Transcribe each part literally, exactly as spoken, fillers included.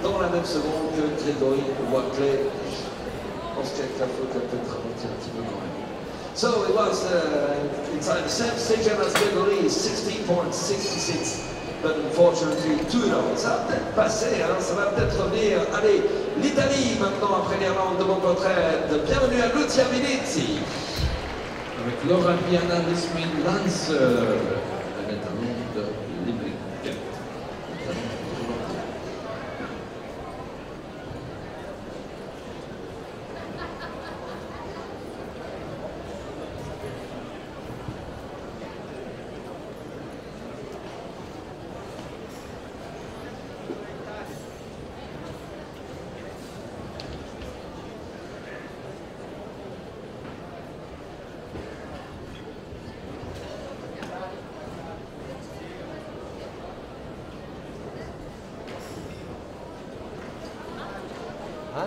dans la même seconde que Grégory Wakley. Je pense qu'avec la faute, elle peut ralentir un petit peu quand même. So it was uh, inside the same station as Grégory, sixteen point six six. But unfortunately, two dollars. Ça va peut-être passer, hein, ça va peut-être revenir. Allez, l'Italie maintenant après l'Irlande de mon retraite. Bienvenue à Lucia Vinizzi. Avec Laura Piana Lismin Lancer, elle est un nom de Limerick. Huh?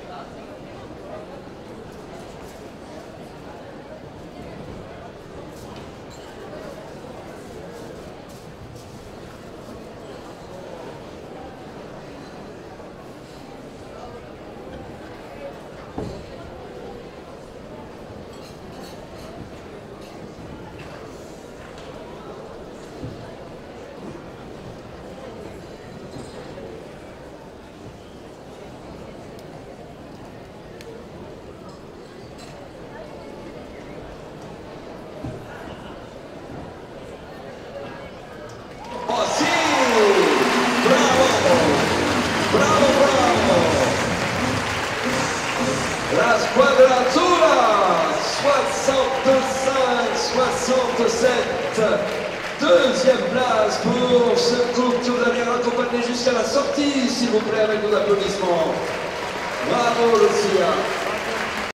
La squadra azzurra, soixante-cinq soixante-sept. Deuxième place pour ce couple que vous allez accompagner jusqu'à la sortie, s'il vous plaît, avec vos applaudissements. Bravo, Lucia.